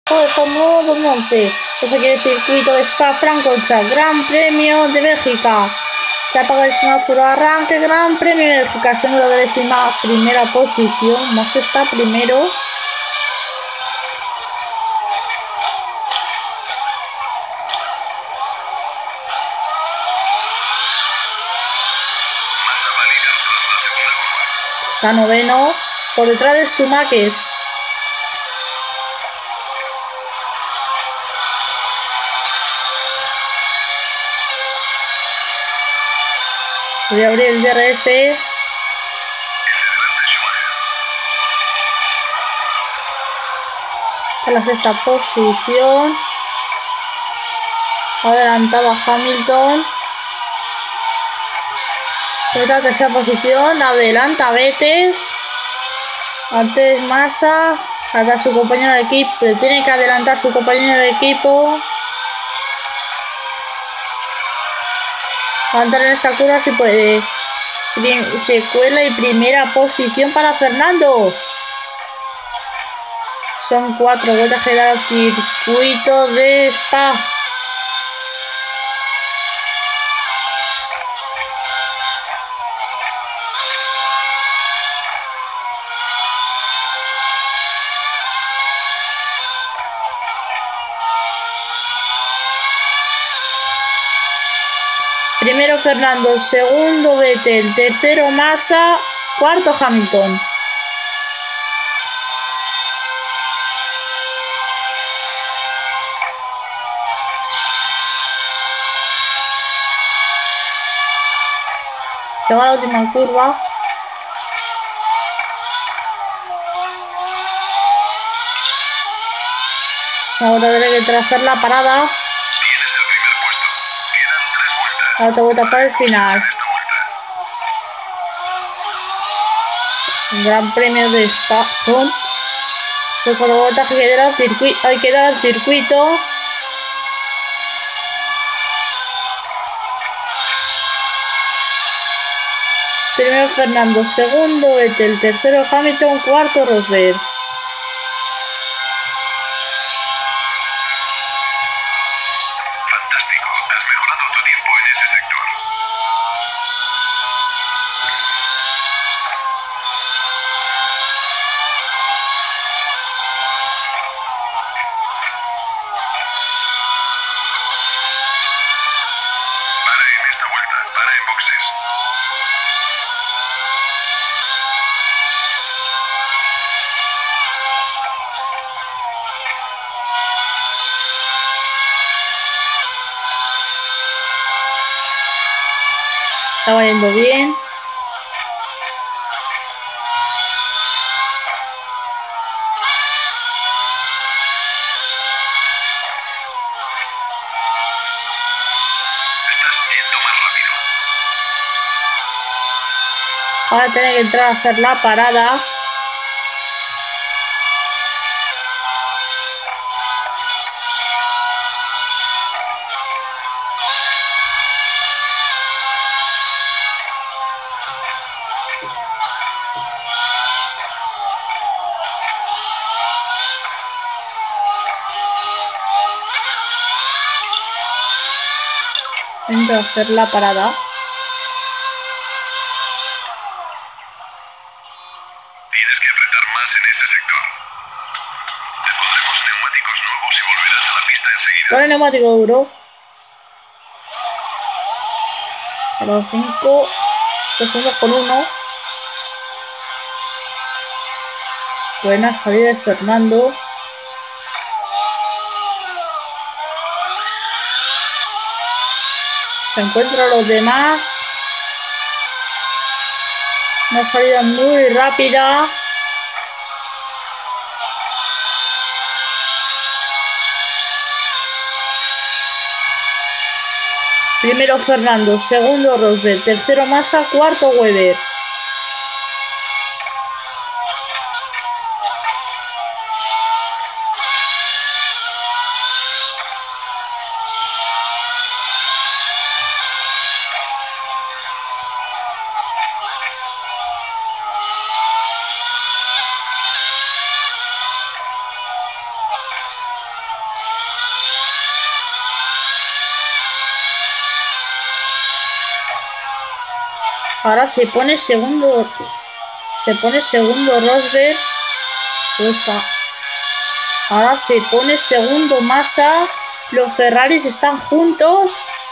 de Fórmula 1 2011. Eso quiere decir circuito de Spa-Francorchamps, Gran Premio de Bélgica. Se apaga el semáforo, arranque, Gran Premio de Bélgica, segundo de décima primera posición. Massa está primero. Está noveno, por detrás de Schumacher. Voy a abrir el DRS. Está en la sexta posición. Ha adelantado a Hamilton. En la tercera posición. Adelanta a Vettel. Antes Massa. Acá su compañero de equipo. Tiene que adelantar su compañero de equipo. Adelantar en esta curva si puede. Secuela y primera posición para Fernando. Son 4 vueltas que da al circuito de Spa. Primero Fernando, segundo Vettel, tercero Massa, cuarto Hamilton. Llega la última curva. Ahora tendré que trazar la parada. La otra vuelta para el final. Un Gran Premio de Spa. Son 4 vueltas que hay que dar al circuito. Primero Fernando, segundo Vettel, tercero Hamilton, cuarto Rosberg. Está yendo bien. Ahora tiene que entrar a hacer la parada. Entra a hacer la parada. Tienes que apretar más en ese sector. Te pondremos neumáticos nuevos y volverás a la pista enseguida. Con el neumático duro. A los 5 segundos con 1. Buena salida de Fernando. Se encuentran los demás. Una salida muy rápida. Primero Fernando, segundo Rosberg, tercero Massa, cuarto Webber. Ahora se pone segundo. Se pone segundo Rosberg. Ahora se pone segundo Massa. Los Ferraris están juntos.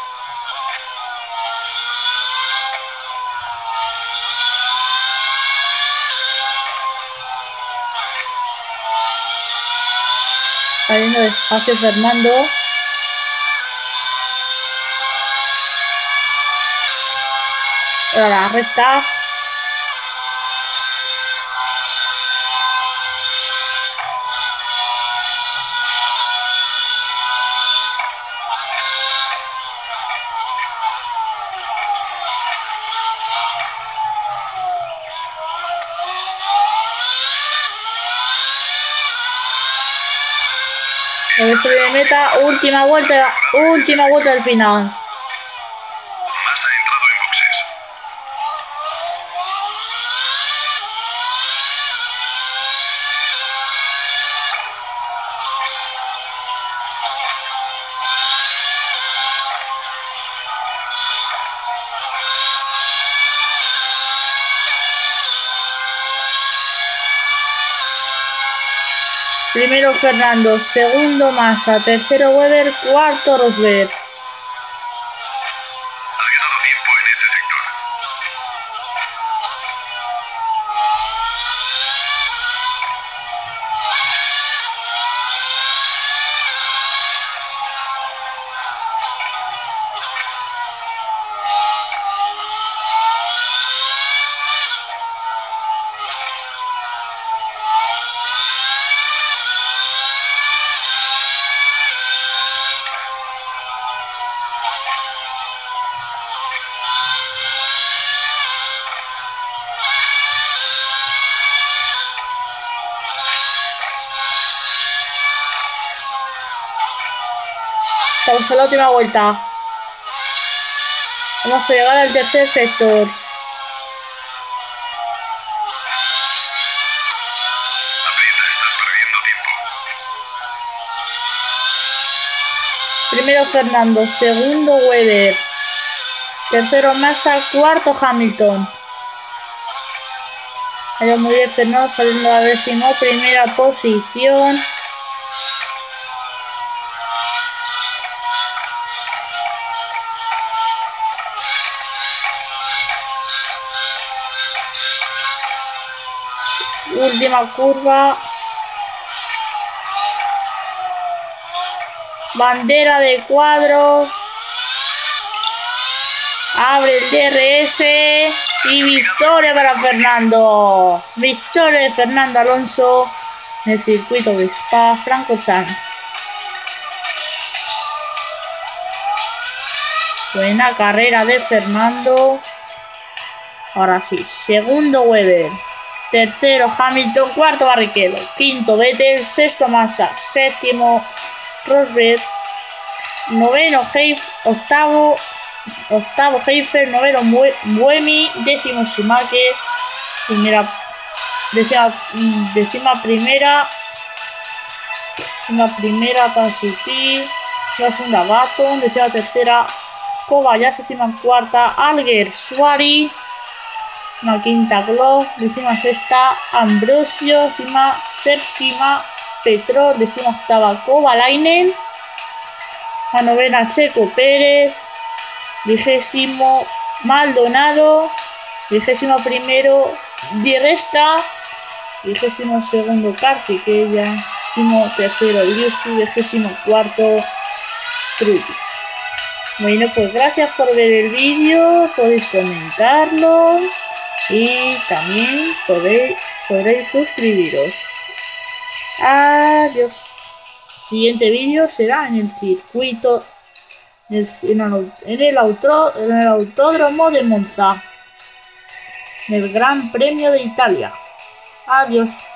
Está yendo despacio Fernando. Ahora la recta. Se le meta, última vuelta del final. Massa ha entrado en boxes. Primero Fernando, segundo Massa, tercero Webber, cuarto Rosberg. Has ganado tiempo en ese sector. Estamos en la última vuelta. Vamos a llegar al tercer sector. Aprieta, estás perdiendo tiempo. Primero Fernando, segundo Webber, tercero Massa, cuarto Hamilton. Ha ido muy bien Fernando, saliendo a la 11ª posición. Última curva. Bandera de cuadro. Abre el DRS. Y victoria para Fernando. Victoria de Fernando Alonso en el circuito de Spa Francorchamps. Buena carrera de Fernando. Ahora sí, segundo Webber. Tercero Hamilton, cuarto Barrichello, quinto Vettel, sexto Massa, séptimo Rosberg, noveno octavo Heifer, noveno Buemi, décimo Schumacher, décima primera Pasiti, la segunda Baton, décima tercera Kobayashi, décima cuarta Alguer Suari, una quinta Glock, décima sexta Ambrosio, décima séptima Petrol, décima octava Kovalainen, la novena Checo Pérez, 20º Maldonado, 21º Di Resta, 22º Kartikeya, 23º Liusi, 24º Trulli. Bueno, pues gracias por ver el vídeo, podéis comentarlo y también podréis suscribiros. Adiós. Siguiente vídeo será en el circuito, en el autódromo de Monza, en el Gran Premio de Italia. Adiós.